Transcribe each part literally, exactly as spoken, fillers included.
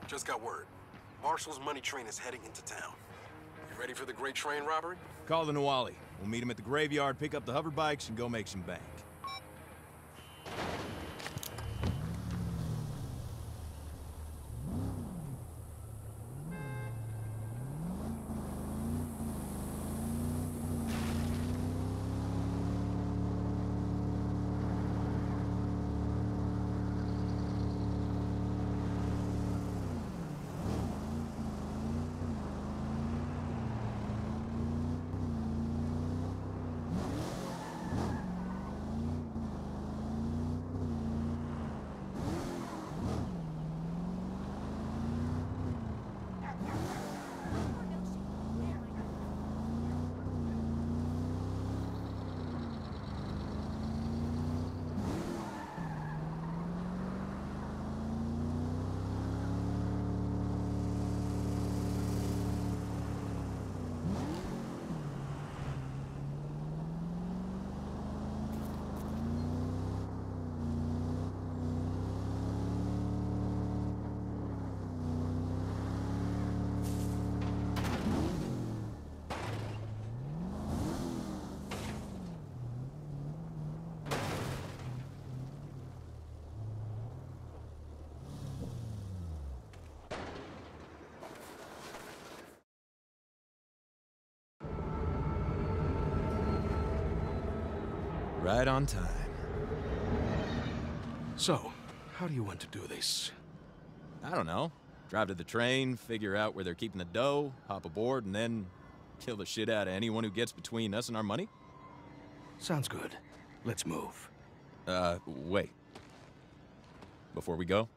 Just got word. Marshall's money train is heading into town. You ready for the great train robbery? Call the Nawali. We'll meet him at the graveyard, pick up the hover bikes, and go make some bank. Right on time. So, how do you want to do this? I don't know. Drive to the train, figure out where they're keeping the dough, hop aboard, and then kill the shit out of anyone who gets between us and our money? Sounds good. Let's move. Uh, wait. Before we go?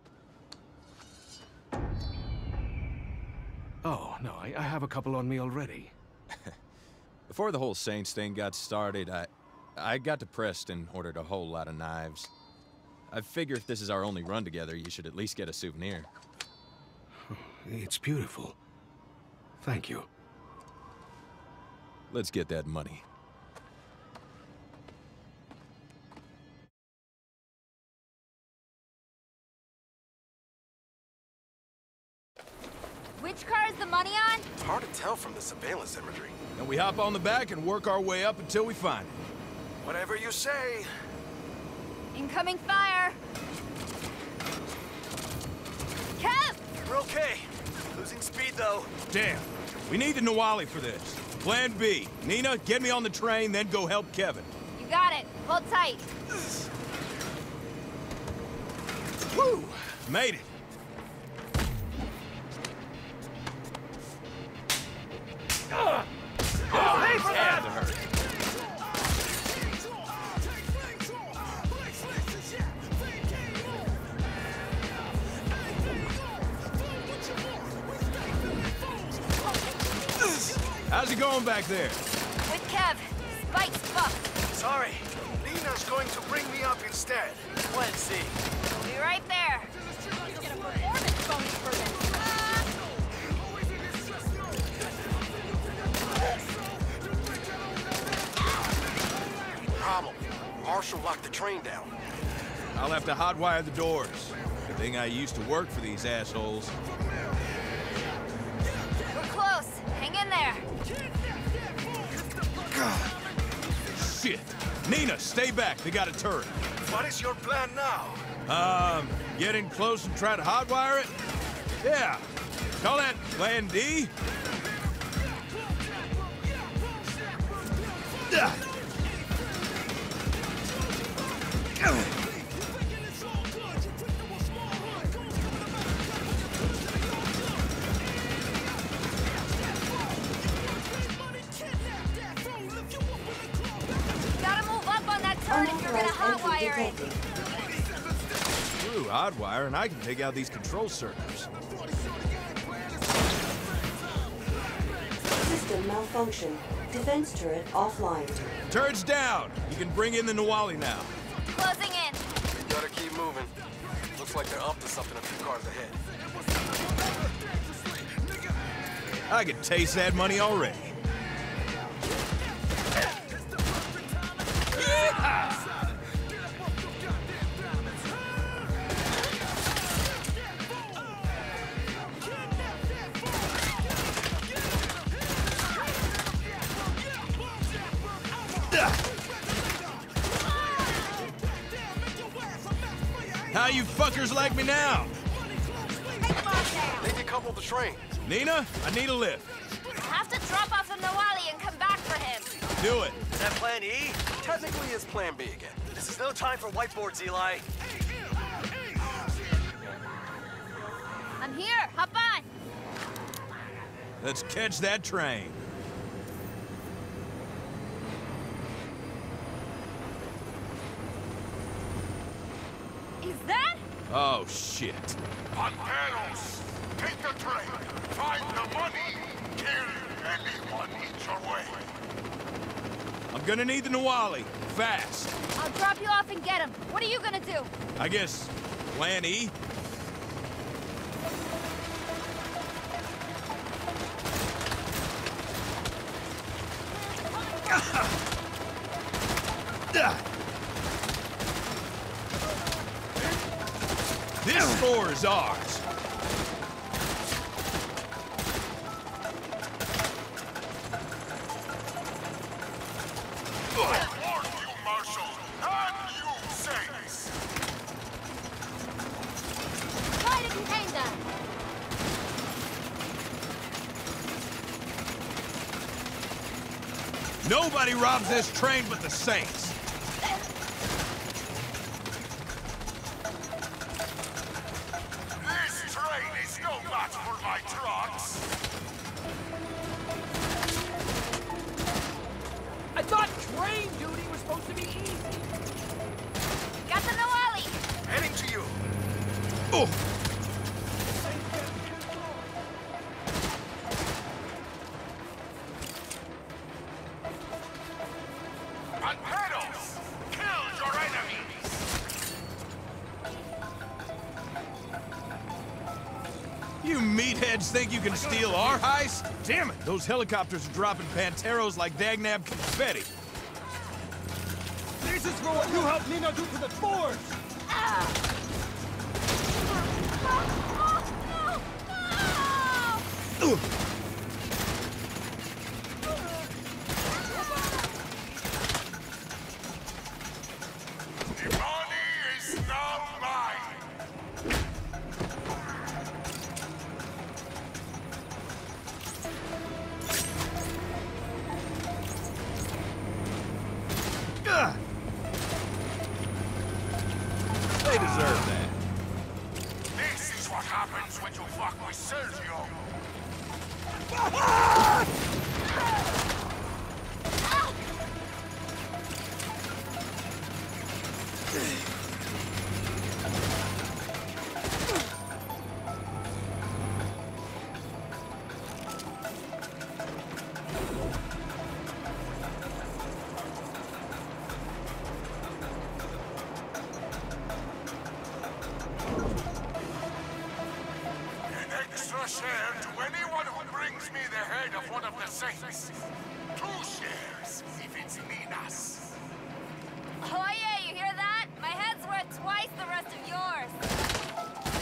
Oh, no, I, I have a couple on me already. Before the whole Saints thing got started, I... I got depressed and ordered a whole lot of knives. I figure if this is our only run together, you should at least get a souvenir. It's beautiful. Thank you. Let's get that money. Which car is the money on? It's hard to tell from the surveillance imagery. And we hop on the back and work our way up until we find it. Whatever you say. Incoming fire! Kev! We're okay. Losing speed, though. Damn. We need the Nawali for this. Plan B. Nina, get me on the train, then go help Kevin. You got it. Hold tight. Woo! Made it. Oh, hey, damn, that hurt. How's it going back there? With Kev. Spike's fucked. Sorry. Nina's going to bring me up instead. Plan C. We'll be right there. Get a performance bonus for this. Problem. Marshall locked the train down. I'll have to hotwire the doors. Good thing I used to work for these assholes. We're close. Hang in there. God. Shit. Nina, stay back. They got a turret. What is your plan now? Um, get in close and try to hotwire it? Yeah. Call that Plan D? Ah. Gotta move up on that turret if you're gonna hotwire it. Screw hotwire, and I can take out these control circuits. System malfunction. Defense turret offline. Turret's down. You can bring in the Nawali now. Closing in. Gotta keep moving. Looks like they're up to something a few cars ahead. I can taste that money already. How you fuckers like me now? They decoupled the train. Nina, I need a lift. Have to drop off the Nawali and come back for him. Do it. Is that plan E? Technically, it's Plan B again. This is no time for whiteboards, Eli. I'm here. Hop on. Let's catch that train. Is that? Oh, shit. Panteros, take the train, find the money, kill anyone in your way. I'm gonna need the Nawali. Fast. I'll drop you off and get him. What are you gonna do? I guess Plan E? This score is ours. I warn you, Marshal, and you, Saints. Try to contain them. Nobody robs this train but the Saints. This train is no match for my trucks. I thought train duty was supposed to be easy. Got the Nawali. Heading to you. Oh. Panteros, kill your enemies. You meatheads think you can steal our heist? Damn it! Those helicopters are dropping Panteros like dagnab confetti. This is for what you helped Nina do to the forge! Ugh. The money is now mine. Ugh. They deserve that. This is what happens when you fuck with Sergio. An extra share to anyone who brings me the head of one of the Saints. Two shares if it's Nina's. Oh yeah, you hear that? My head's worth twice the rest of yours.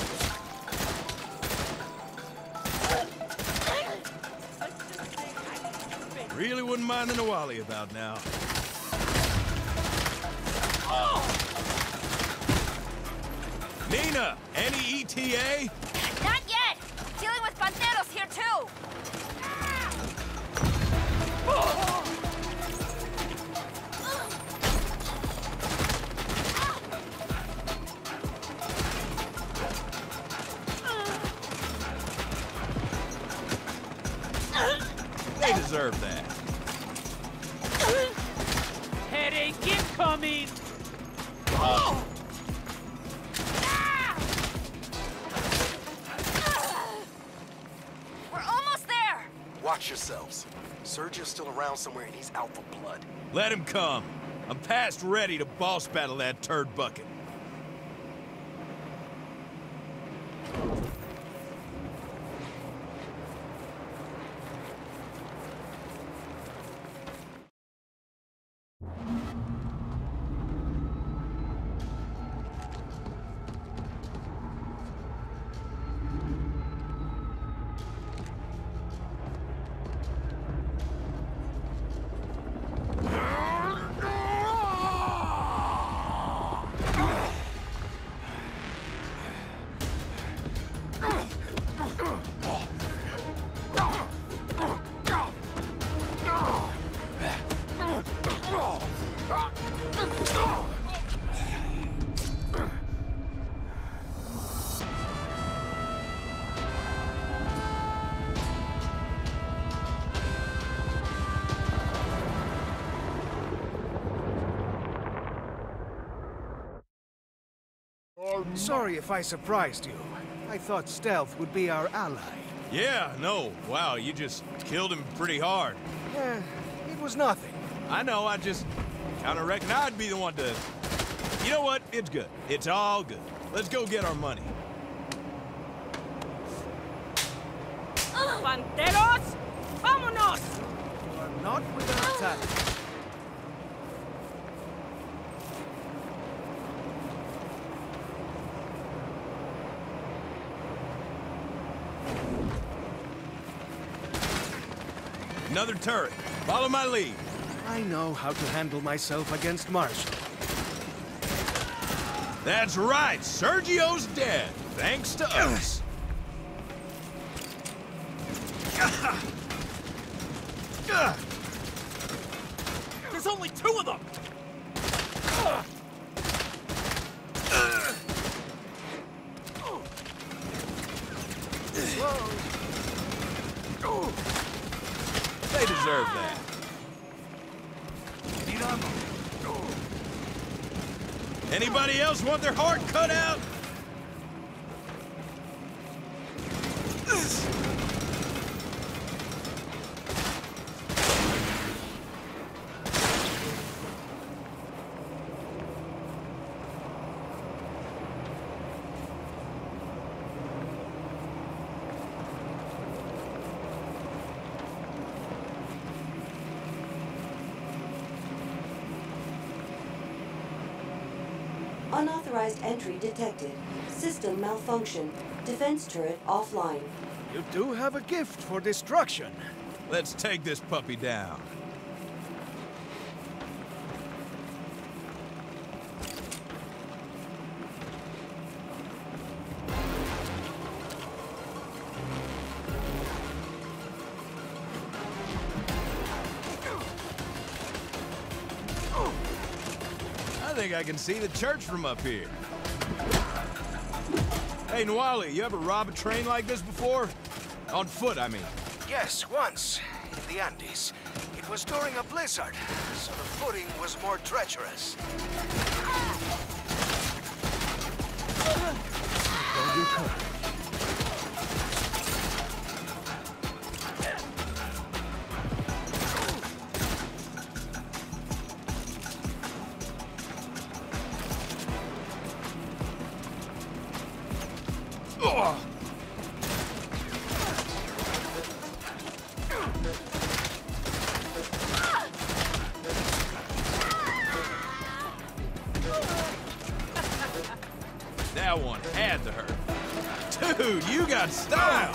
Really wouldn't mind the Nawali about now. Nina, any E T A? Not yet. Dealing with Panteros here too. They deserve that. Headache incoming! We're almost there. Watch yourselves. Sergio's still around somewhere and he's out for blood. Let him come. I'm past ready to boss battle that turd bucket. Sorry if I surprised you. I thought stealth would be our ally. Yeah, no. Wow, you just killed him pretty hard. Eh, it was nothing. I know, I just kind of reckon I'd be the one to... You know what? It's good. It's all good. Let's go get our money. ¡Panteros! ¡Vámonos! You are not without talent. Another turret. Follow my lead. I know how to handle myself against Marshall. That's right. Sergio's dead. Thanks to us. There's only two of them! They deserve that. Anybody else want their heart cut out? Unauthorized entry detected. System malfunction. Defense turret offline. You do have a gift for destruction. Let's take this puppy down. I think I can see the church from up here. Hey, Nwali, you ever rob a train like this before? On foot, I mean. Yes, once. In the Andes. It was during a blizzard, so the footing was more treacherous. Don't you come. That one had to hurt. Dude, you got style!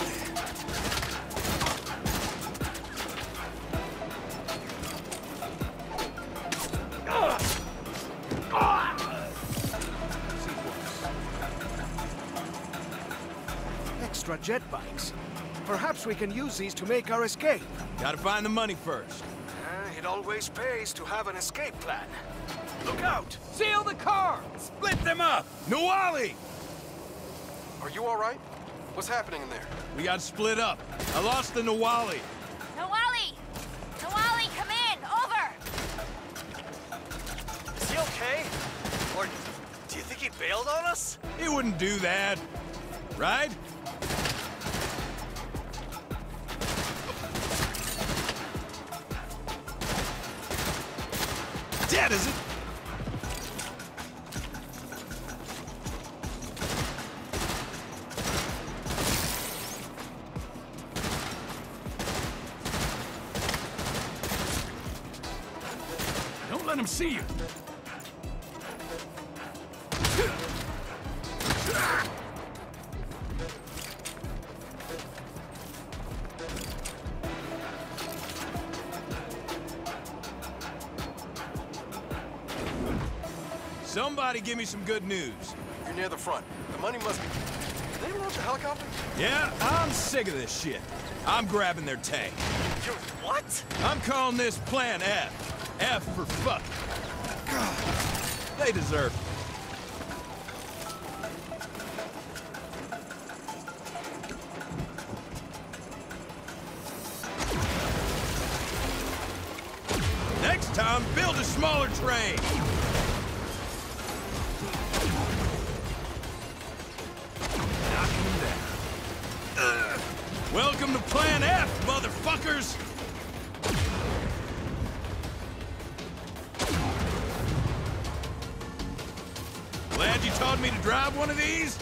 Extra jet bikes. Perhaps we can use these to make our escape. Gotta find the money first. Uh, it always pays to have an escape plan. Look out! Seal the car! Split them up! Nwali! Are you all right? What's happening in there? We got split up. I lost the Nwali. Nawali! Nawali, come in! Over! Is he okay? Or do you think he bailed on us? He wouldn't do that. Right? Dead, is it? Don't let him see you! Somebody give me some good news. You're near the front. The money must be... Did they launch a helicopter? Yeah, I'm sick of this shit. I'm grabbing their tank. You're what? I'm calling this Plan F. F for fuck. They deserve it. Next time, build a smaller train. Welcome to Plan F, motherfuckers! Glad you taught me to drive one of these?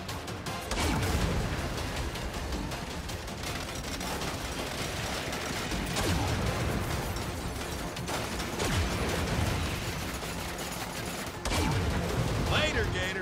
Later, Gator.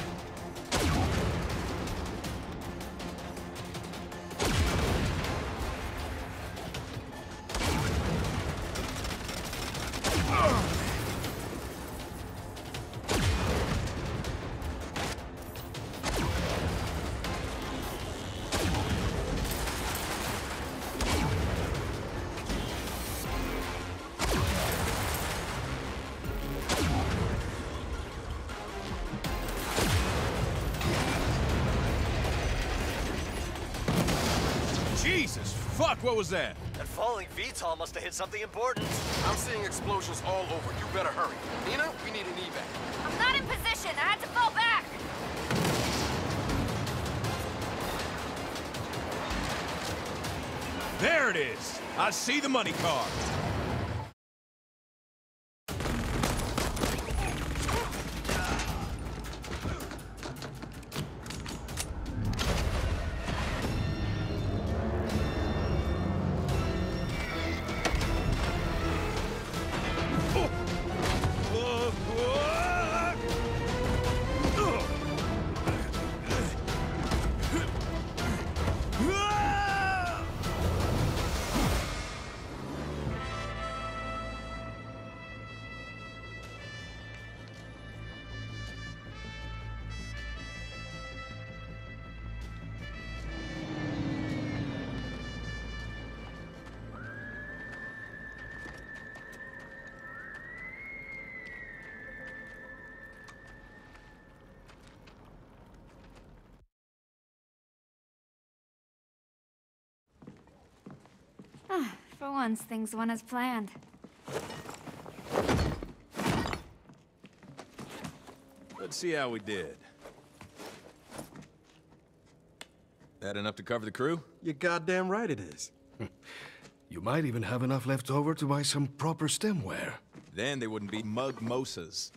Jesus, fuck, what was that? That falling V TOL must have hit something important. I'm seeing explosions all over. You better hurry. Nina, we need an evac. I'm not in position. I had to fall back. There it is. I see the money car. For once, things went as planned. Let's see how we did. That enough to cover the crew? You're goddamn right it is. You might even have enough left over to buy some proper stemware. Then they wouldn't be mug-mosas.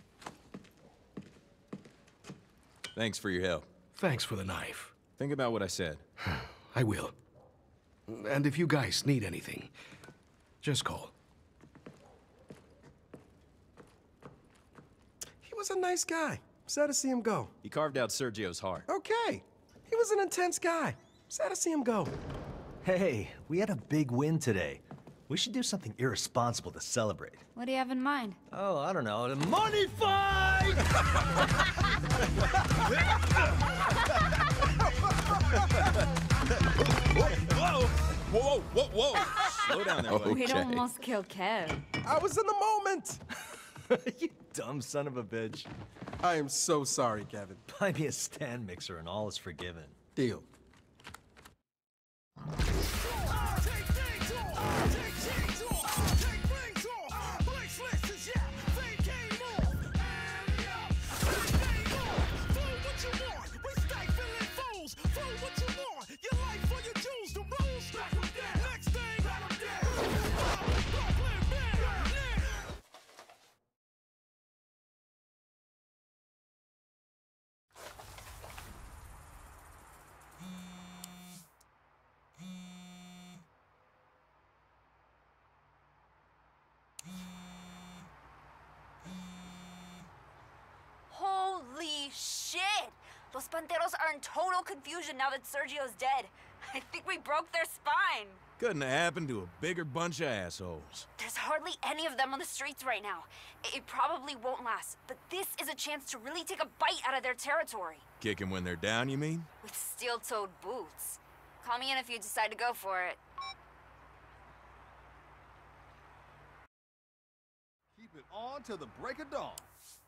Thanks for your help. Thanks for the knife. Think about what I said. I will. And if you guys need anything, just call. He was a nice guy. Sad to see him go. He carved out Sergio's heart. Okay. He was an intense guy. Sad to see him go. Hey, we had a big win today. We should do something irresponsible to celebrate. What do you have in mind? Oh, I don't know. The money fight! Whoa! Whoa, whoa, whoa, whoa! Slow down there, buddy. We'd almost kill Kev. I was in the moment. You dumb son of a bitch. I am so sorry, Kevin. Buy me a stand mixer and all is forgiven. Deal. Holy shit! Los Panteros are in total confusion now that Sergio's dead. I think we broke their spine. Couldn't have happened to a bigger bunch of assholes. There's hardly any of them on the streets right now. It probably won't last, but this is a chance to really take a bite out of their territory. Kick 'em when they're down, you mean? With steel-toed boots. Call me in if you decide to go for it. Keep it on till the break of dawn.